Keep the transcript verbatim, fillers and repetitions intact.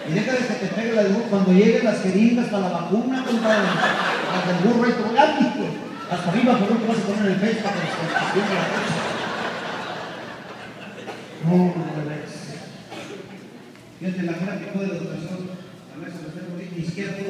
Y deja de que te pegue la de burro. Cuando lleguen las jeringas para la vacuna, compadre, las del burro ahí te voy a dar, hasta arriba, por último vas a poner el pecho para que se te la cosa. No, no, no, fíjate la cara que fue de la educación, a veces lo tengo ni siquiera